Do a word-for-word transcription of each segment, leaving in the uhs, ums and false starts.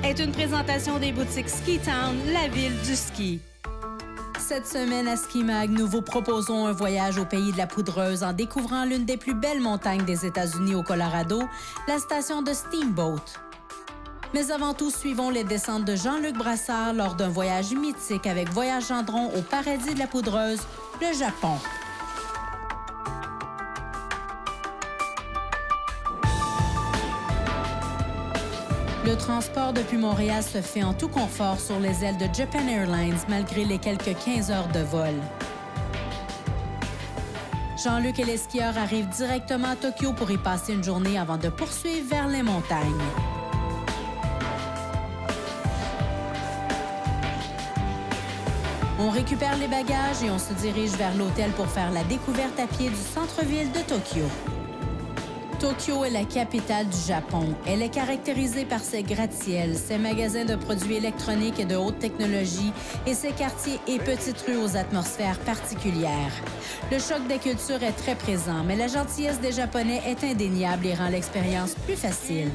est une présentation des boutiques Ski Town, la ville du ski. Cette semaine à Ski Mag, nous vous proposons un voyage au pays de la Poudreuse en découvrant l'une des plus belles montagnes des États-Unis au Colorado, la station de Steamboat. Mais avant tout, suivons les descentes de Jean-Luc Brassard lors d'un voyage mythique avec Voyage Gendron au paradis de la Poudreuse, le Japon. Le transport depuis Montréal se fait en tout confort sur les ailes de Japan Airlines malgré les quelques quinze heures de vol. Jean-Luc et les skieurs arrivent directement à Tokyo pour y passer une journée avant de poursuivre vers les montagnes. On récupère les bagages et on se dirige vers l'hôtel pour faire la découverte à pied du centre-ville de Tokyo. Tokyo est la capitale du Japon. Elle est caractérisée par ses gratte-ciels, ses magasins de produits électroniques et de haute technologie et ses quartiers et petites rues aux atmosphères particulières. Le choc des cultures est très présent, mais la gentillesse des Japonais est indéniable et rend l'expérience plus facile.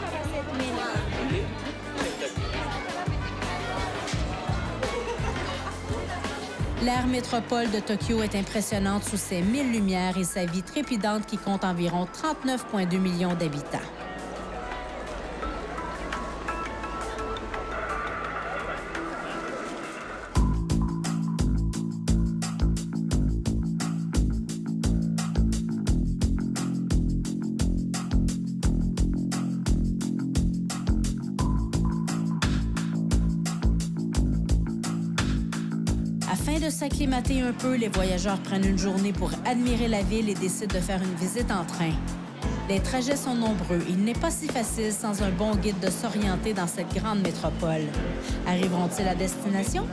L'aire métropole de Tokyo est impressionnante sous ses mille lumières et sa vie trépidante qui compte environ trente-neuf virgule deux millions d'habitants. Afin de s'acclimater un peu, les voyageurs prennent une journée pour admirer la ville et décident de faire une visite en train. Les trajets sont nombreux. Il n'est pas si facile sans un bon guide de s'orienter dans cette grande métropole. Arriveront-ils à destination?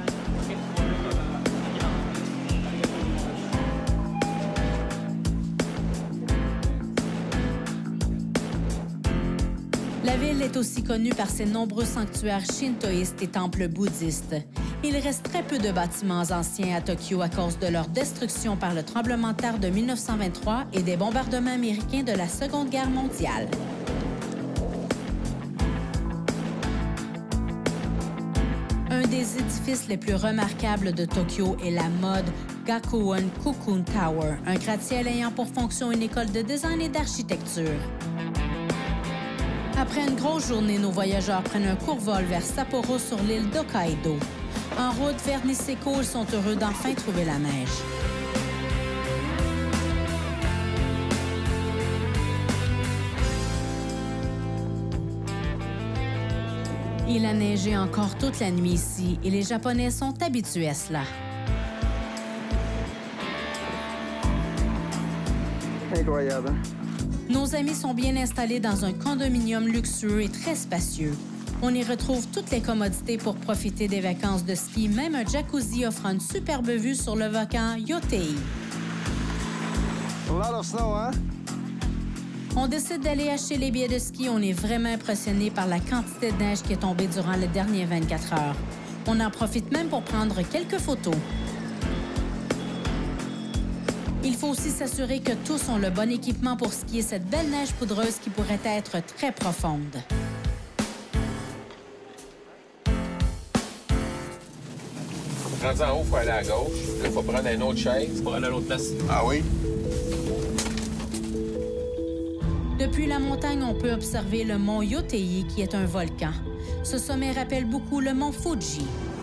La ville est aussi connue par ses nombreux sanctuaires shintoïstes et temples bouddhistes. Il reste très peu de bâtiments anciens à Tokyo à cause de leur destruction par le tremblement de terre de mille neuf cent vingt-trois et des bombardements américains de la Seconde Guerre mondiale. Un des édifices les plus remarquables de Tokyo est la mode Gakuen Cocoon Tower, un gratte-ciel ayant pour fonction une école de design et d'architecture. Après une grosse journée, nos voyageurs prennent un court vol vers Sapporo sur l'île d'Hokkaido. En route vers Niseko, ils sont heureux d'enfin trouver la neige. Il a neigé encore toute la nuit ici et les Japonais sont habitués à cela. Incroyable. Nos amis sont bien installés dans un condominium luxueux et très spacieux. On y retrouve toutes les commodités pour profiter des vacances de ski, même un jacuzzi offrant une superbe vue sur le volcan Yotei. A lot of snow, hein? On décide d'aller acheter les billets de ski. On est vraiment impressionné par la quantité de neige qui est tombée durant les dernières vingt-quatre heures. On en profite même pour prendre quelques photos. Il faut aussi s'assurer que tous ont le bon équipement pour skier cette belle neige poudreuse qui pourrait être très profonde. Rendu en haut, il faut aller à gauche. Il faut prendre une autre chaise pour aller à l'autre place. Ah oui? Depuis la montagne, on peut observer le mont Yotei, qui est un volcan. Ce sommet rappelle beaucoup le mont Fuji.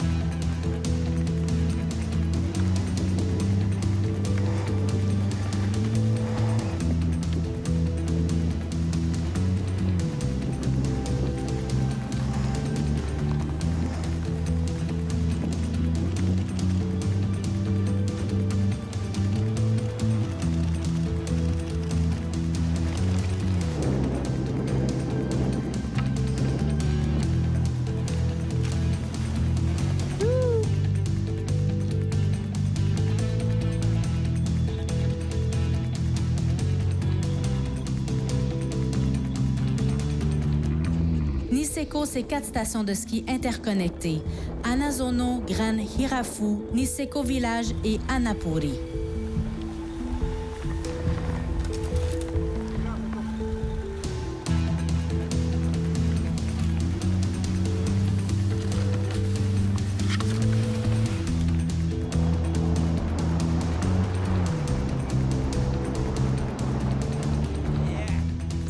Niseko, c'est quatre stations de ski interconnectées. Hanazono, Gran Hirafu, Niseko Village et Hanapuri.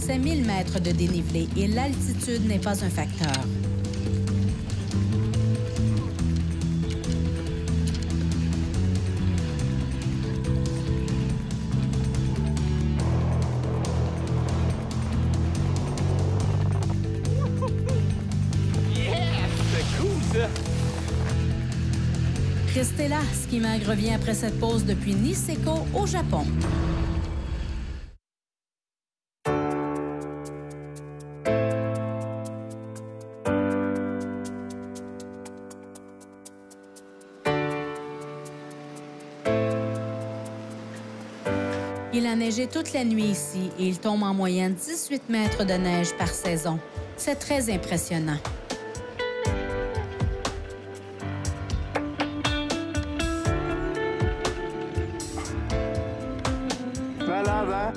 C'est mille mètres de dénivelé et l'altitude n'est pas un facteur. Christella Skimag revient après cette pause depuis Niseko au Japon. Il a neigé toute la nuit ici et il tombe en moyenne dix-huit mètres de neige par saison. C'est très impressionnant. Malade, hein?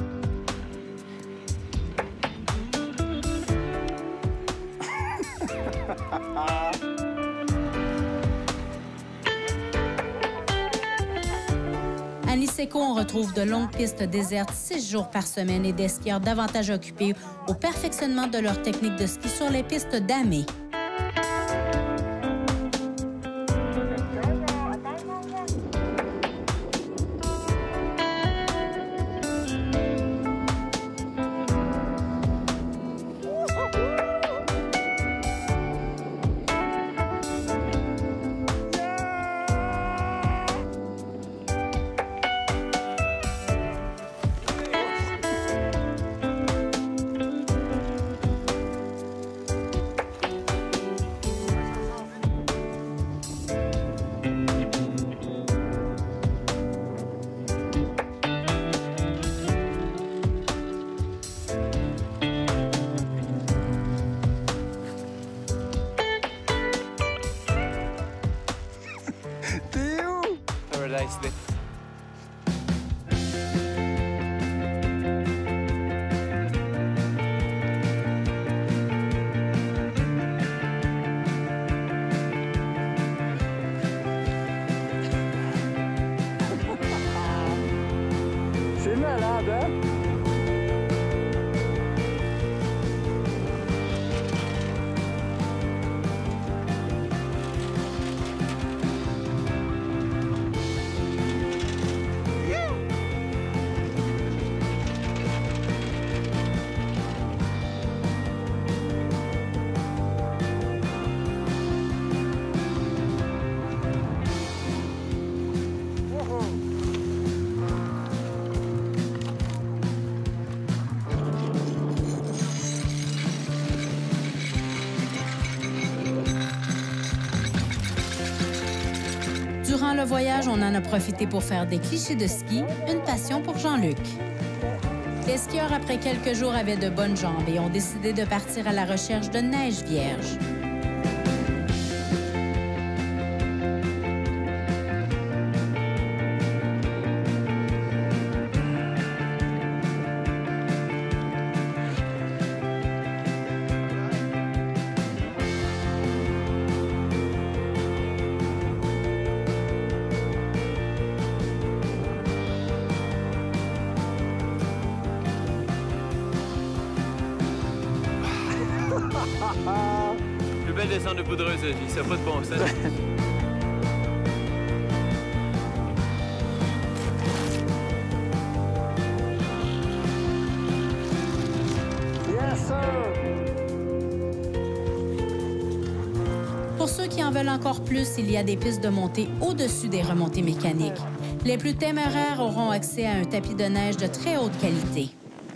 À Niseko, on retrouve de longues pistes désertes six jours par semaine et des skieurs davantage occupés au perfectionnement de leur technique de ski sur les pistes damées. Paradise. C'est malade, hein? Durant le voyage, on en a profité pour faire des clichés de ski, une passion pour Jean-Luc. Les skieurs, après quelques jours, avaient de bonnes jambes et ont décidé de partir à la recherche de neige vierge. Plus belle descente de poudreuse, ça n'a pas de bon sens. Yes, sir! Pour ceux qui en veulent encore plus, il y a des pistes de montée au-dessus des remontées mécaniques. Les plus téméraires auront accès à un tapis de neige de très haute qualité.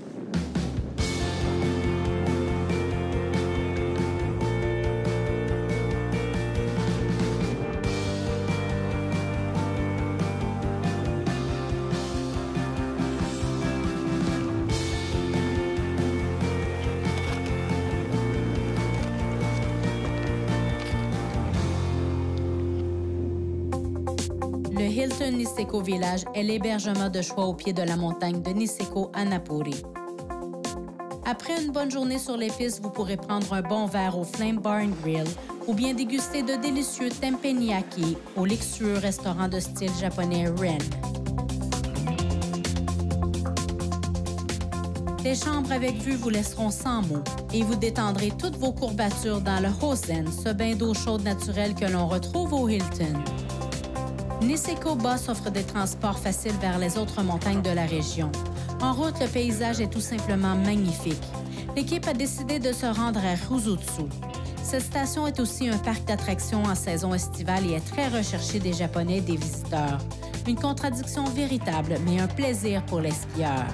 Le Hilton Niseko Village est l'hébergement de choix au pied de la montagne de Niseko à Napuri. Après une bonne journée sur les pistes, vous pourrez prendre un bon verre au Flame Bar and Grill ou bien déguster de délicieux teppanyaki au luxueux restaurant de style japonais Ren. Les chambres avec vue vous laisseront sans mots et vous détendrez toutes vos courbatures dans le Hosen, ce bain d'eau chaude naturelle que l'on retrouve au Hilton. Niseko Bus offre des transports faciles vers les autres montagnes de la région. En route, le paysage est tout simplement magnifique. L'équipe a décidé de se rendre à Rusutsu. Cette station est aussi un parc d'attractions en saison estivale et est très recherchée des Japonais et des visiteurs. Une contradiction véritable, mais un plaisir pour les skieurs.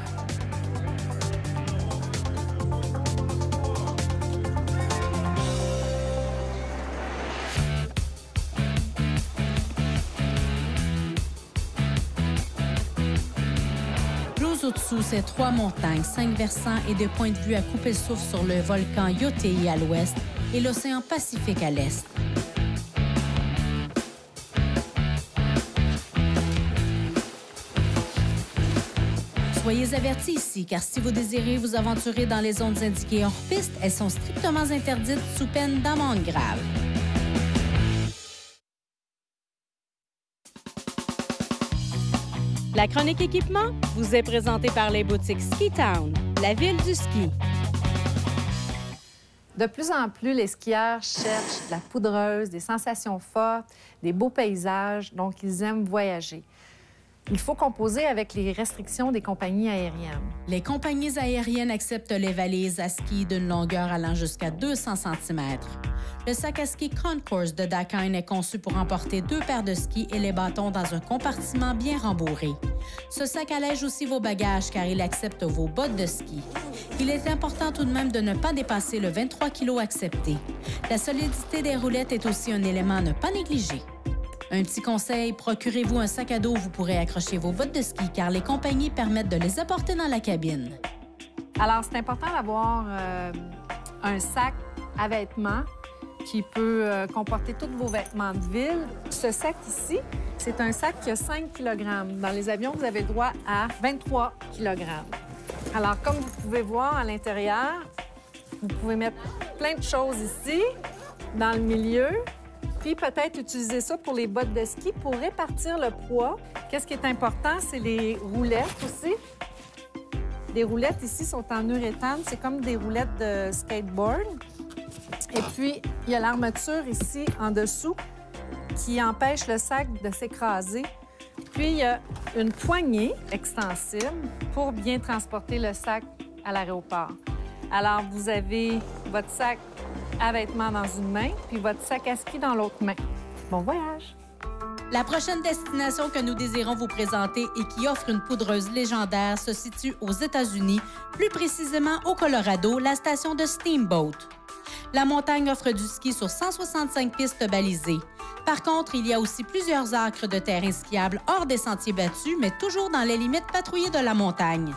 Rusutsu, c'est trois montagnes, cinq versants et des points de vue à couper le souffle sur le volcan Yotei à l'ouest et l'océan Pacifique à l'est. Soyez avertis ici, car si vous désirez vous aventurer dans les zones indiquées hors piste, elles sont strictement interdites sous peine d'amende grave. La chronique équipement vous est présentée par les boutiques Ski Town, la ville du ski. De plus en plus, les skieurs cherchent de la poudreuse, des sensations fortes, des beaux paysages, donc ils aiment voyager. Il faut composer avec les restrictions des compagnies aériennes. Les compagnies aériennes acceptent les valises à ski d'une longueur allant jusqu'à deux cents centimètres. Le sac à ski Concourse de Dakine est conçu pour emporter deux paires de skis et les bâtons dans un compartiment bien rembourré. Ce sac allège aussi vos bagages car il accepte vos bottes de ski. Il est important tout de même de ne pas dépasser le vingt-trois kilos accepté. La solidité des roulettes est aussi un élément à ne pas négliger. Un petit conseil, procurez-vous un sac à dos où vous pourrez accrocher vos bottes de ski car les compagnies permettent de les apporter dans la cabine. Alors, c'est important d'avoir euh, un sac à vêtements qui peut euh, comporter tous vos vêtements de ville. Ce sac ici, c'est un sac qui a cinq kilogrammes. Dans les avions, vous avez le droit à vingt-trois kilogrammes. Alors, comme vous pouvez voir à l'intérieur, vous pouvez mettre plein de choses ici, dans le milieu. Puis peut-être utiliser ça pour les bottes de ski pour répartir le poids. Qu'est-ce qui est important, c'est les roulettes aussi. Les roulettes ici sont en uréthane, c'est comme des roulettes de skateboard. Et puis, il y a l'armature ici en dessous qui empêche le sac de s'écraser. Puis, il y a une poignée extensible pour bien transporter le sac à l'aéroport. Alors, vous avez votre sac à vêtements dans une main, puis votre sac à ski dans l'autre main. Bon voyage! La prochaine destination que nous désirons vous présenter et qui offre une poudreuse légendaire se situe aux États-Unis, plus précisément au Colorado, la station de Steamboat. La montagne offre du ski sur cent soixante-cinq pistes balisées. Par contre, il y a aussi plusieurs acres de terrain skiable hors des sentiers battus, mais toujours dans les limites patrouillées de la montagne.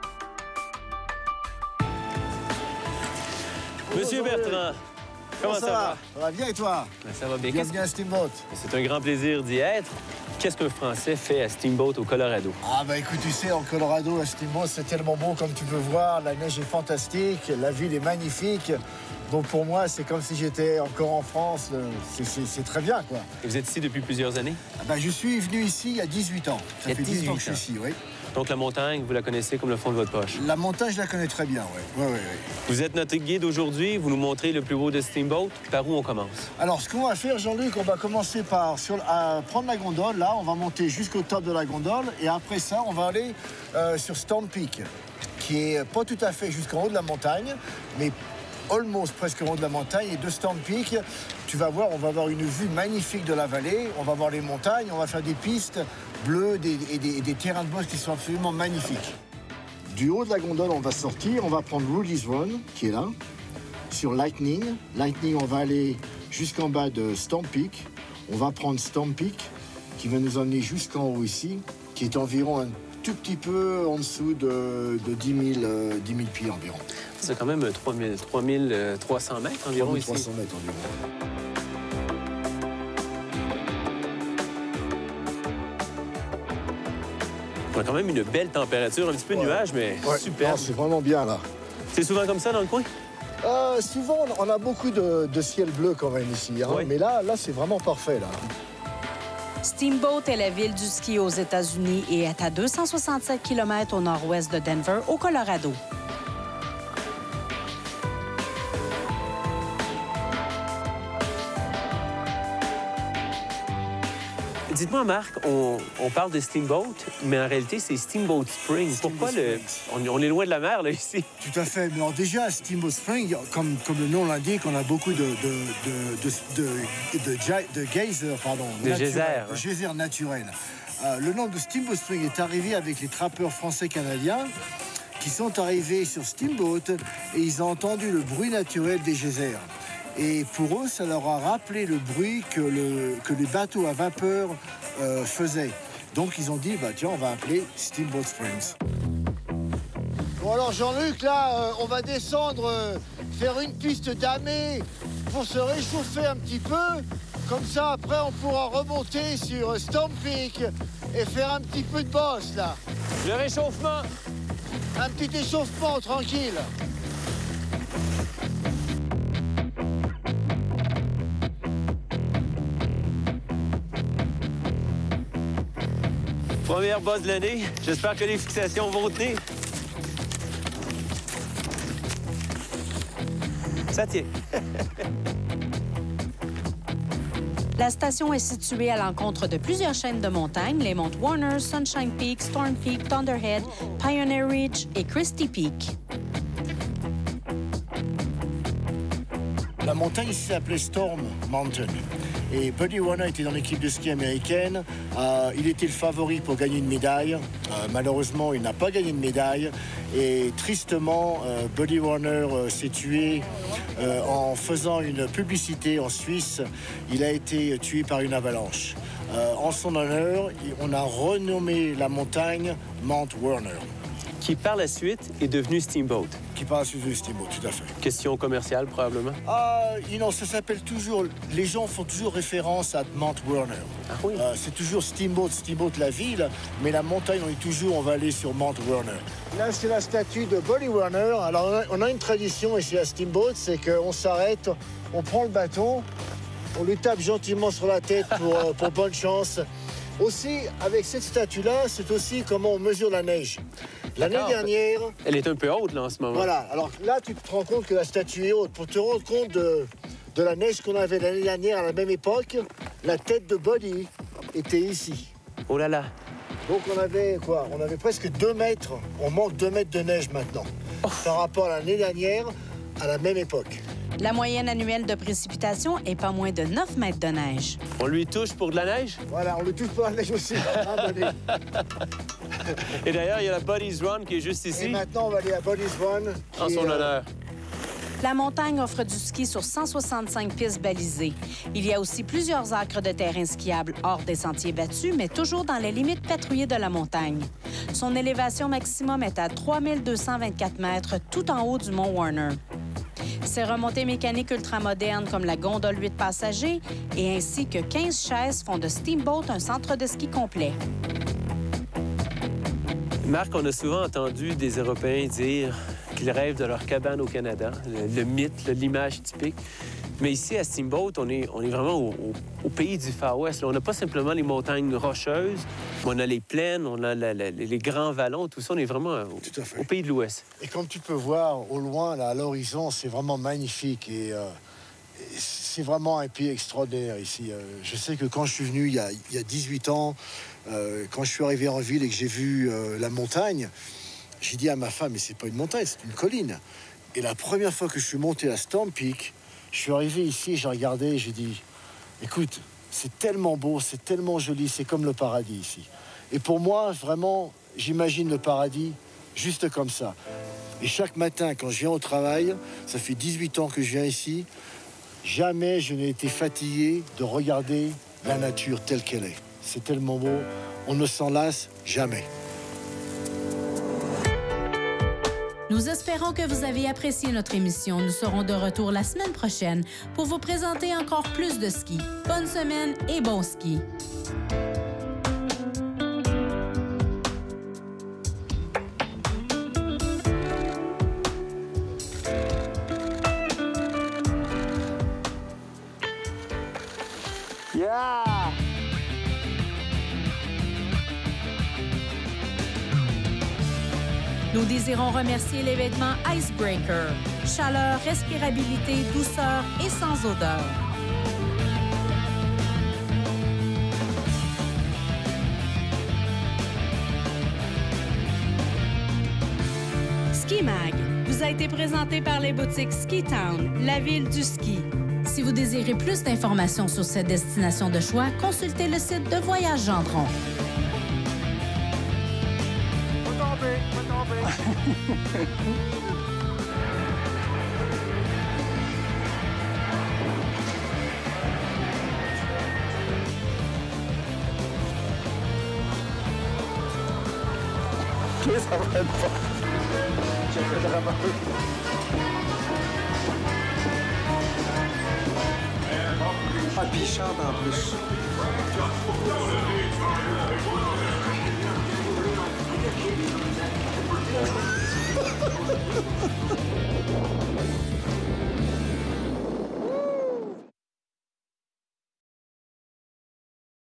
Monsieur Bertrand, comment ça, ça va? Ça va bien et toi? Ben, ça va bien. Bienvenue à Steamboat. C'est un grand plaisir d'y être. Qu'est-ce qu'un Français fait à Steamboat au Colorado? Ah ben écoute, tu sais, en Colorado, à Steamboat, c'est tellement beau comme tu peux voir. La neige est fantastique, la ville est magnifique. Donc pour moi, c'est comme si j'étais encore en France. C'est très bien, quoi. Et vous êtes ici depuis plusieurs années? Ah ben, je suis venu ici il y a dix-huit ans. Ça il y a fait dix ans que je suis ans. ici, oui. Donc la montagne, vous la connaissez comme le fond de votre poche? La montagne, je la connais très bien, oui. Oui, oui, oui. Vous êtes notre guide aujourd'hui. Vous nous montrez le plus haut de Steamboat. Par où on commence? Alors, ce qu'on va faire, Jean-Luc, on va commencer par sur, à prendre la gondole. Là, on va monter jusqu'au top de la gondole. Et après ça, on va aller euh, sur Stone Peak, qui est pas tout à fait jusqu'en haut de la montagne, mais almost presque en haut de la montagne. Et de Stone Peak, tu vas voir, on va avoir une vue magnifique de la vallée. On va voir les montagnes, on va faire des pistes bleues des, et, des, et des terrains de bosse qui sont absolument magnifiques. Du haut de la gondole, on va sortir, on va prendre Rudy's Run, qui est là, sur Lightning. Lightning, on va aller jusqu'en bas de Stone Peak. On va prendre Stone Peak, qui va nous emmener jusqu'en haut ici, qui est environ un tout petit peu en dessous de, de dix mille pieds environ. C'est quand même trois mille trois cents mètres environ ici. trois mille trois cents mètres environ. On a quand même une belle température, un petit peu de ouais. nuages, mais ouais. super. C'est vraiment bien, là. C'est souvent comme ça dans le coin? Euh, souvent, on a beaucoup de, de ciel bleu quand même ici. Hein? Ouais. Mais là, là c'est vraiment parfait, là. Steamboat est la ville du ski aux États-Unis et est à deux cent soixante-sept kilomètres au nord-ouest de Denver, au Colorado. Dites-moi, Marc, on, on parle de Steamboat, mais en réalité, c'est Steamboat Spring. Steamboat Pourquoi le... On, on est loin de la mer, là, ici? Tout à fait. Mais alors déjà, Steamboat Spring, comme, comme le nom l'indique, on a beaucoup de, de, de, de, de, de, de, de geysers, pardon. De naturels, geysers. De geysers naturels. Euh, le nom de Steamboat Spring est arrivé avec les trappeurs français-canadiens qui sont arrivés sur Steamboat et ils ont entendu le bruit naturel des geysers. Et pour eux, ça leur a rappelé le bruit que, le, que les bateaux à vapeur euh, faisaient. Donc, ils ont dit, bah, tiens, on va appeler Steamboat Springs. Bon, alors, Jean-Luc, là, euh, on va descendre, euh, faire une piste damée pour se réchauffer un petit peu. Comme ça, après, on pourra remonter sur Storm Peak et faire un petit peu de bosse, là. Le réchauffement. Un petit échauffement, tranquille. Première bosse de l'année. J'espère que les fixations vont tenir. Ça tient. La station est située à l'encontre de plusieurs chaînes de montagnes, les monts Warner, Sunshine Peak, Storm Peak, Thunderhead, Pioneer Ridge et Christie Peak. La montagne ici s'appelait Storm Mountain. Et Buddy Warner était dans l'équipe de ski américaine. Euh, il était le favori pour gagner une médaille. Euh, malheureusement, il n'a pas gagné de médaille. Et tristement, euh, Buddy Warner euh, s'est tué euh, en faisant une publicité en Suisse. Il a été tué par une avalanche. Euh, en son honneur, on a renommé la montagne Mount Warner. Qui, par la suite, est devenu Steamboat. Qui parle sur le Steamboat, tout à fait. Question commerciale, probablement. Ah, non, ça s'appelle toujours... Les gens font toujours référence à Mount Warner. Ah oui? Euh, c'est toujours Steamboat, Steamboat la ville, mais la montagne, on est toujours, on va aller sur Mount Warner. Là, c'est la statue de Buddy Warner. Alors, on a, on a une tradition ici à Steamboat, c'est qu'on s'arrête, on prend le bâton, on lui tape gentiment sur la tête pour, euh, pour bonne chance. Aussi, avec cette statue-là, c'est aussi comment on mesure la neige. L'année dernière... Elle est un peu haute, là, en ce moment. Voilà. Alors là, tu te rends compte que la statue est haute. Pour te rendre compte de, de la neige qu'on avait l'année dernière à la même époque, la tête de Buddy était ici. Oh là là. Donc on avait quoi? On avait presque deux mètres. On manque deux mètres de neige maintenant. Oh. Par rapport à l'année dernière, à la même époque. La moyenne annuelle de précipitation est pas moins de neuf mètres de neige. On lui touche pour de la neige? Voilà, on lui touche pour la neige aussi. Hein, Buddy? Et d'ailleurs, il y a la Buddy's Run qui est juste ici. Et maintenant, on va aller à Buddy's Run. En son est, honneur. La montagne offre du ski sur cent soixante-cinq pistes balisées. Il y a aussi plusieurs acres de terrain skiable hors des sentiers battus, mais toujours dans les limites patrouillées de la montagne. Son élévation maximum est à trois mille deux cent vingt-quatre mètres, tout en haut du mont Warner. Ces remontées mécaniques ultramodernes comme la gondole huit passagers et ainsi que quinze chaises font de Steamboat un centre de ski complet. Marc, on a souvent entendu des Européens dire qu'ils rêvent de leur cabane au Canada, le, le mythe, l'image typique. Mais ici, à Steamboat, on est, on est vraiment au, au, au pays du Far West. Là, on n'a pas simplement les montagnes rocheuses, mais on a les plaines, on a la, la, les grands vallons, tout ça. On est vraiment au, tout à fait. au pays de l'Ouest. Et comme tu peux voir, au loin, là, à l'horizon, c'est vraiment magnifique. Et, euh, et c'est vraiment un pays extraordinaire ici. Euh, je sais que quand je suis venu il y a, il y a dix-huit ans, euh, quand je suis arrivé en ville et que j'ai vu euh, la montagne, j'ai dit à ma femme, mais c'est pas une montagne, c'est une colline. Et la première fois que je suis monté à Storm Peak, je suis arrivé ici, j'ai regardé et j'ai dit, écoute, c'est tellement beau, c'est tellement joli, c'est comme le paradis ici. Et pour moi, vraiment, j'imagine le paradis juste comme ça. Et chaque matin, quand je viens au travail, ça fait dix-huit ans que je viens ici, jamais je n'ai été fatigué de regarder la nature telle qu'elle est. C'est tellement beau, on ne s'en lasse jamais. Nous espérons que vous avez apprécié notre émission. Nous serons de retour la semaine prochaine pour vous présenter encore plus de ski. Bonne semaine et bon ski! Yeah! Nous désirons remercier les vêtements Icebreaker. Chaleur, respirabilité, douceur et sans odeur. Mag vous a été présenté par les boutiques Ski Town, la ville du ski. Si vous désirez plus d'informations sur cette destination de choix, consultez le site de Voyage Gendron. Faut tomber, faut tomber. Ok, ça va être fort. J'ai fait le rabat. Ah, puis il chante en plus.